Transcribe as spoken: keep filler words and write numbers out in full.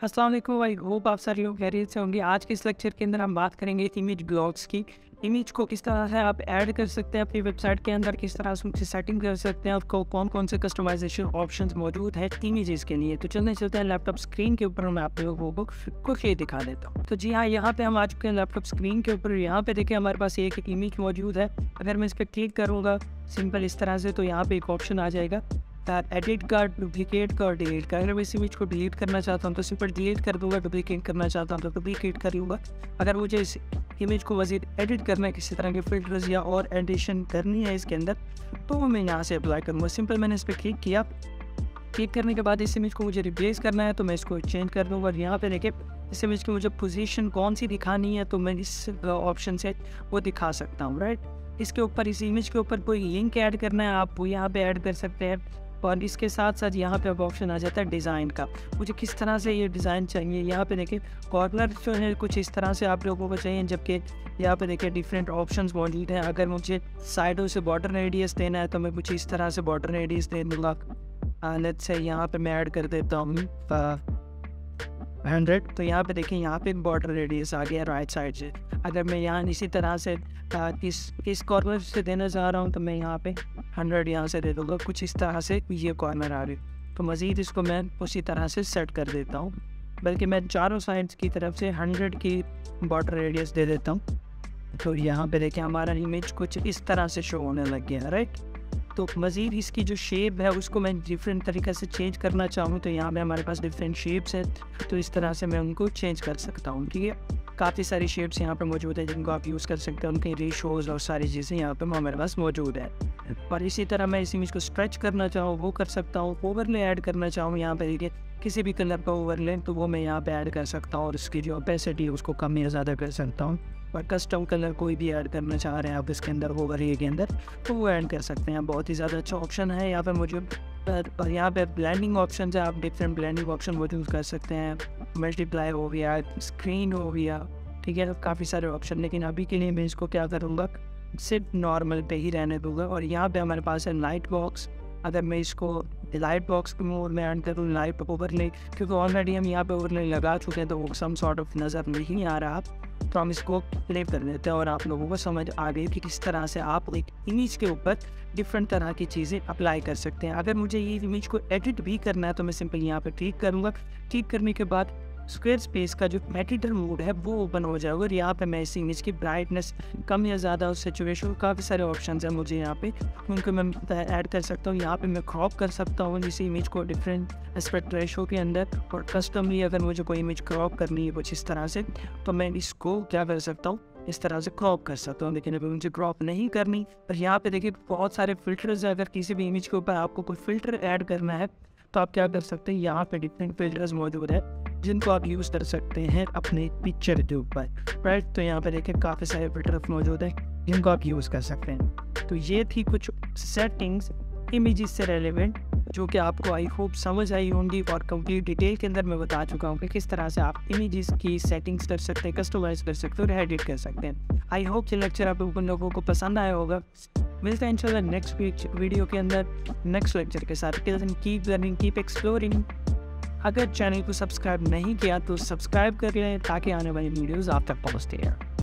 अस्सलाम वालेकुम। I hope आप सारे लोग खैरियत से होंगे। आज के इस लेक्चर के अंदर हम बात करेंगे इमेज ब्लॉक्स की। इमेज को किस तरह से आप ऐड कर सकते हैं अपनी वेबसाइट के अंदर, किस तरह से उनकी सेटिंग कर सकते हैं, आपको कौन कौन से कस्टमाइजेशन ऑप्शंस मौजूद है इमेजेस के लिए। तो चलने चलते हैं लैपटॉप स्क्रीन के ऊपर, मैं आप लोगों को क्विकली दिखा देता हूँ। तो जी हाँ, यहाँ पे हम आ चुके हैं लैपटॉप स्क्रीन के ऊपर। यहाँ पे देखिए हमारे पास एक इमेज मौजूद है। अगर मैं इस पर क्लिक करूँगा सिंपल इस तरह से, तो यहाँ पे एक ऑप्शन आ जाएगा एडिट का, डुप्लीकेट का और डिलीट का। अगर मैं इस इमेज को डिलीट करना चाहता हूँ तो सिंपल डिलीट कर दूंगा, डुप्लीकेट करना चाहता हूँ तो डुप्लीकेट कर लूँगा। अगर मुझे इस इमेज को मज़ीद एडिट करना है, किसी तरह के फिल्टर्स या और एडिशन करनी है इसके अंदर, तो मैं यहाँ से अप्लाई करूँगा। सिंपल मैंने इस पर क्लिक किया। क्लिक करने के बाद इस इमेज को मुझे रिप्लेस करना है तो मैं इसको चेंज कर दूँगा। और यहाँ पे देखिए इस इमेज की मुझे पोजीशन कौन सी दिखानी है तो मैं इस ऑप्शन से वो दिखा सकता हूँ, राइट। इसके ऊपर, इस इमेज के ऊपर कोई लिंक ऐड करना है आप वो यहाँ पे ऐड कर सकते हैं। और इसके साथ साथ यहाँ पे अब ऑप्शन आ जाता है डिज़ाइन का, मुझे किस तरह से ये डिज़ाइन चाहिए। यहाँ पे देखिए कॉर्नर जो है कुछ इस तरह से आप लोगों को चाहिए, जबकि यहाँ पे देखिए डिफरेंट ऑप्शंस मौजूद हैं। अगर मुझे साइडों से बॉर्डर रेडियस देना है तो मैं कुछ इस तरह से बॉर्डर रेडियस दे दूँगा। लेट्स से यहाँ पे मैं ऐड कर देता हूँ हंड्रेड। तो यहाँ पे देखिए यहाँ पे बॉर्डर रेडियस आ गया राइट साइड से। अगर मैं यहाँ इसी तरह से आ, इस इस कॉर्नर से देना चाह रहा हूँ तो मैं यहाँ पे हंड्रेड यहाँ से दे दूँगा। कुछ इस तरह से ये कॉर्नर आ रही, तो मज़ीद इसको मैं उसी तरह से सेट कर देता हूँ। बल्कि मैं चारों साइड्स की तरफ से हंड्रेड की बॉर्डर रेडियस दे देता हूँ। तो यहाँ पे देखिए हमारा इमेज कुछ इस तरह से शो होने लग गया, राइट। तो मज़ीद इसकी जो शेप है उसको मैं डिफरेंट तरीके से चेंज करना चाहूँ तो यहाँ पे हमारे पास डिफरेंट शेप्स हैं, तो इस तरह से मैं उनको चेंज कर सकता हूँ। ठीक है, काफ़ी सारी शेप्स यहाँ पे मौजूद है जिनको आप यूज़ कर सकते हैं। उनके रेशोज़ और सारी चीज़ें यहाँ पे हमारे पास मौजूद है। और इसी तरह मैं इस इमेज को स्ट्रेच करना चाहूँ वो कर सकता हूँ। ओवरले ऐड करना चाहूँ यहाँ पे देखिए किसी भी कलर का ओवरले, तो वो मैं यहाँ पे ऐड कर सकता हूँ और उसकी जो ओपेसिटी है उसको कम या ज़्यादा कर सकता हूँ। और कस्टम कलर कोई भी ऐड करना चाह रहे हैं आप इसके अंदर ओवरले के अंदर तो वो ऐड कर सकते हैं। बहुत ही ज़्यादा अच्छा ऑप्शन है यहाँ पे मुझे। और यहाँ पे ब्लेंडिंग ऑप्शन है, आप डिफरेंट ब्लेंडिंग ऑप्शन वो यूज़ कर सकते हैं। मल्टीप्लाई हो गया, स्क्रीन हो गया, ठीक है, काफ़ी सारे ऑप्शन। लेकिन अभी के लिए मैं इसको क्या करूँगा, सिर्फ नॉर्मल पे ही रहने दूँगा। और यहाँ पे हमारे पास है लाइट बॉक्स। अगर मैं इसको लाइट बॉक्स के मोड में ऐड करूँ लाइट ओवरले, क्योंकि ऑलरेडी हम यहाँ पे ओवरले लगा चुके हैं तो वो सम सॉर्ट ऑफ नज़र नहीं आ रहा, तो हम इसको प्ले कर लेते हैं और आप लोगों को समझ आ गई कि किस तरह से आप एक इमेज के ऊपर डिफरेंट तरह की चीज़ें अप्लाई कर सकते हैं। अगर मुझे ये इमेज को एडिट भी करना है तो मैं सिंपल यहाँ पे क्लिक करूँगा। क्लिक करने के बाद स्क्वायर स्पेस का जो एडिटर मोड है वो ओपन हो जाएगा और यहाँ पे मैं इस इमेज की ब्राइटनेस कम या ज़्यादा उस सिचुएशन, काफ़ी सारे ऑप्शंस हैं मुझे यहाँ पे, उनको मैं ऐड कर सकता हूँ। यहाँ पे मैं क्रॉप कर सकता हूँ इस इमेज को डिफरेंट एस्पेक्ट रेशो के अंदर। और कस्टमली अगर मुझे कोई इमेज क्रॉप करनी है कुछ इस तरह से तो मैं इसको क्या कर सकता हूँ, इस तरह से क्रॉप कर सकता हूँ। लेकिन अगर मुझे क्रॉप नहीं करनी, पर यहाँ पे देखिए बहुत सारे फिल्टर्स है। अगर किसी भी इमेज के ऊपर आपको कोई फिल्टर ऐड करना है तो आप क्या कर सकते हैं, यहाँ पे डिफरेंट फिल्टर्स मौजूद है जिनको आप यूज़ कर सकते हैं अपने पिक्चर के ऊपर, राइट। तो यहाँ पे देखिए काफ़ी सारे फिल्टर्स मौजूद हैं जिनको आप यूज़ कर सकते हैं। तो ये थी कुछ सेटिंग्स इमेजेस से रेलेवेंट जो कि आपको आई होप समझ आई होंगी और कंप्लीट डिटेल के अंदर मैं बता चुका हूँ कि किस तरह से आप इमेजेस की सेटिंग्स कर सकते हैं, कस्टमाइज कर सकते हैं और एडिट कर सकते हैं। आई होप ये लेक्चर आप लोगों को पसंद आया होगा। मिलते हैं इंशाल्लाह नेक्स्ट वीडियो के अंदर नेक्स्ट लेक्चर के साथ। Till then keep learning, keep exploring. अगर चैनल को सब्सक्राइब नहीं किया तो सब्सक्राइब कर लें ताकि आने वाली वीडियोज़ आप तक पहुँचती हैं।